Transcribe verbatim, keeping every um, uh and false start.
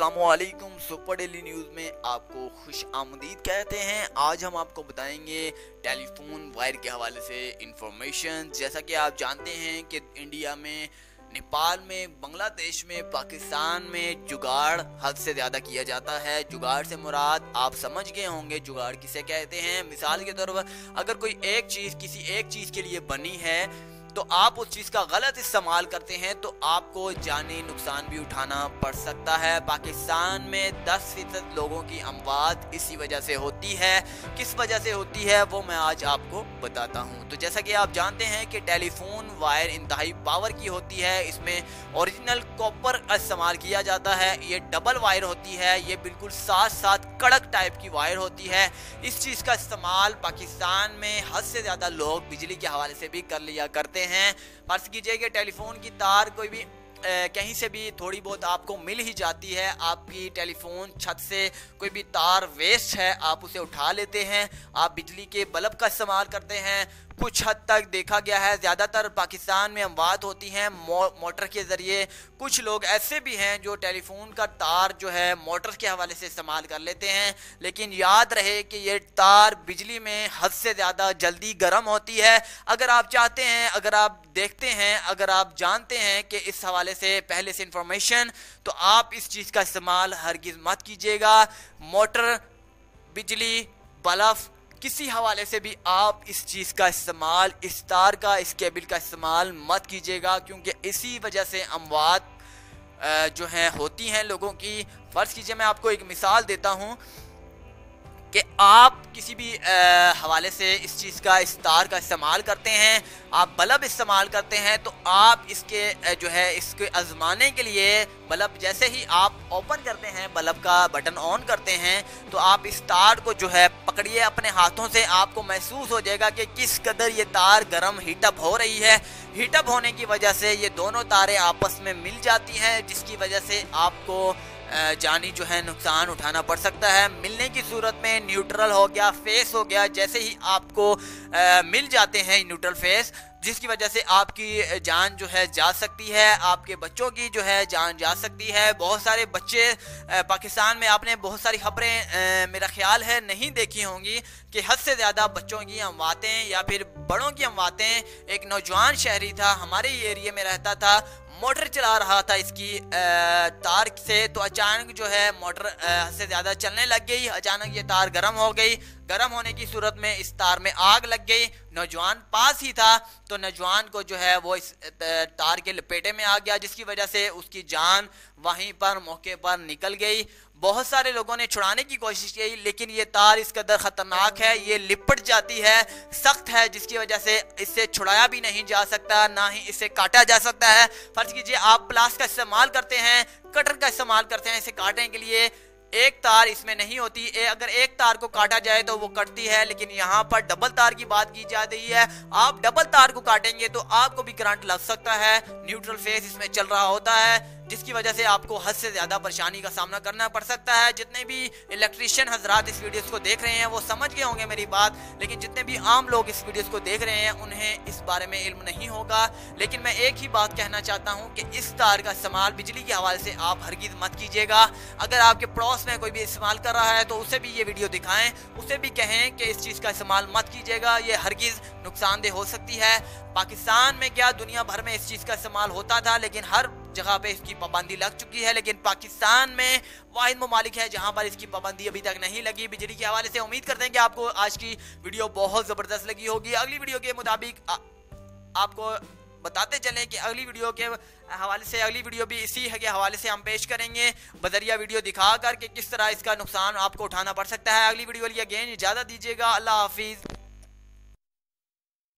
अस्सलामुअलैकुम। Super daily news में आपको खुश आमदीद कहते हैं। आज हम आपको बताएंगे टेलीफोन वायर के हवाले से इंफॉर्मेशन। जैसा कि आप जानते हैं कि इंडिया में, नेपाल में, बांग्लादेश में, पाकिस्तान में जुगाड़ हद से ज़्यादा किया जाता है। जुगाड़ से मुराद आप समझ गए होंगे जुगाड़ किसे कहते हैं। मिसाल के तौर पर अगर कोई एक चीज़ किसी एक चीज़ के लिए बनी है तो आप उस चीज़ का गलत इस्तेमाल करते हैं तो आपको जानी नुकसान भी उठाना पड़ सकता है। पाकिस्तान में दस फीसद लोगों की अमवात इसी वजह से होती है। किस वजह से होती है वो मैं आज आपको बताता हूं। तो जैसा कि आप जानते हैं कि टेलीफोन वायर इंतहाई पावर की होती है। इसमें ओरिजिनल कॉपर का इस्तेमाल किया जाता है। ये डबल वायर होती है। ये बिल्कुल साथ साथ कड़क टाइप की वायर होती है। इस चीज़ का इस्तेमाल पाकिस्तान में हद से ज़्यादा लोग बिजली के हवाले से भी कर लिया करते हैं हैं। फर्ज कीजिए कि टेलीफोन की तार कोई भी ए, कहीं से भी थोड़ी बहुत आपको मिल ही जाती है। आपकी टेलीफोन छत से कोई भी तार वेस्ट है, आप उसे उठा लेते हैं। आप बिजली के बल्ब का इस्तेमाल करते हैं। कुछ हद तक देखा गया है ज़्यादातर पाकिस्तान में अमवात होती हैं मो, मोटर के ज़रिए। कुछ लोग ऐसे भी हैं जो टेलीफोन का तार जो है मोटर के हवाले से इस्तेमाल कर लेते हैं। लेकिन याद रहे कि ये तार बिजली में हद से ज़्यादा जल्दी गर्म होती है। अगर आप चाहते हैं, अगर आप देखते हैं, अगर आप जानते हैं कि इस हवाले से पहले से इंफॉर्मेशन, तो आप इस चीज़ का इस्तेमाल हरगिज़ मत कीजिएगा। मोटर, बिजली, बल्ब, किसी हवाले से भी आप इस चीज़ का इस्तेमाल, इस तार का, इस केबल का इस्तेमाल मत कीजिएगा, क्योंकि इसी वजह से अमवात जो हैं होती हैं लोगों की। फ़र्ज़ कीजिए मैं आपको एक मिसाल देता हूँ कि आप किसी भी हवाले से इस चीज़ का, इस तार का इस्तेमाल करते हैं, आप बल्ब इस्तेमाल करते हैं, तो आप इसके जो है इसके आजमाने के लिए बल्ब जैसे ही आप ओपन करते हैं, बल्ब का बटन ऑन करते हैं, तो आप इस तार को जो है पकड़िए अपने हाथों से। आपको महसूस हो जाएगा कि किस कदर ये तार गर्म हीटअप हो रही है। हीटअप होने की वजह से ये दोनों तारें आपस में मिल जाती हैं, जिसकी वजह से आपको जानी जो है नुकसान उठाना पड़ सकता है। मिलने की सूरत में न्यूट्रल हो गया, फेस हो गया, जैसे ही आपको आ, मिल जाते हैं न्यूट्रल फेस, जिसकी वजह से आपकी जान जो है जा सकती है, आपके बच्चों की जो है जान जा सकती है। बहुत सारे बच्चे पाकिस्तान में, आपने बहुत सारी खबरें मेरा ख्याल है नहीं देखी होंगी कि हद से ज़्यादा बच्चों की अमवातें या फिर बड़ों की अमवातें। एक नौजवान शहरी था, हमारे एरिया में रहता था, मोटर चला रहा था इसकी तार से, तो अचानक जो है मोटर से ज़्यादा चलने लग गई। अचानक ये तार गर्म हो गई। गर्म होने की सूरत में इस तार में आग लग गई। नौजवान पास ही था, तो नौजवान को जो है वो इस तार के लपेटे में आ गया, जिसकी वजह से उसकी जान वहीं पर मौके पर निकल गई। बहुत सारे लोगों ने छुड़ाने की कोशिश की, लेकिन ये तार इस कदर ख़तरनाक है, ये लिपट जाती है, सख्त है, जिसकी वजह से इससे छुड़ाया भी नहीं जा सकता, ना ही इसे काटा जा सकता है। फर्ज कीजिए आप प्लास का इस्तेमाल करते हैं, कटर का इस्तेमाल करते हैं इसे काटने के लिए। एक तार इसमें नहीं होती। ए, अगर एक तार को काटा जाए तो वो कटती है, लेकिन यहाँ पर डबल तार की बात की जा रही है। आप डबल तार को काटेंगे तो आपको भी करंट लग सकता है। न्यूट्रल फेस इसमें चल रहा होता है, जिसकी वजह से आपको हद से ज़्यादा परेशानी का सामना करना पड़ सकता है। जितने भी इलेक्ट्रीशियन हजरात इस वीडियोस को देख रहे हैं वो समझ गए होंगे मेरी बात, लेकिन जितने भी आम लोग इस वीडियोस को देख रहे हैं उन्हें इस बारे में इल्म नहीं होगा। लेकिन मैं एक ही बात कहना चाहता हूं कि इस तार का इस्तेमाल बिजली के हवाले से आप हरगिज़ मत कीजिएगा। अगर आपके पड़ोस में कोई भी इस्तेमाल कर रहा है तो उसे भी ये वीडियो दिखाएं, उसे भी कहें कि इस चीज़ का इस्तेमाल मत कीजिएगा, ये हरगिज़ नुकसानदेह हो सकती है। पाकिस्तान में क्या, दुनिया भर में इस चीज़ का इस्तेमाल होता था, लेकिन हर जगह पे इसकी पाबंदी लग चुकी है। लेकिन पाकिस्तान में वाहिद ममालिक है जहां पर इसकी पाबंदी अभी तक नहीं लगी बिजली के हवाले से। उम्मीद करते हैं कि आपको आज की वीडियो बहुत ज़बरदस्त लगी होगी। अगली वीडियो के मुताबिक आ, आपको बताते चलें कि अगली वीडियो के हवाले से, अगली वीडियो भी इसी के हवाले से हम पेश करेंगे, बदरिया वीडियो दिखा कर कि किस तरह इसका नुकसान आपको उठाना पड़ सकता है। अगली वीडियो के लिए अगेन इजाज़त दीजिएगा। अल्लाह हाफिज़।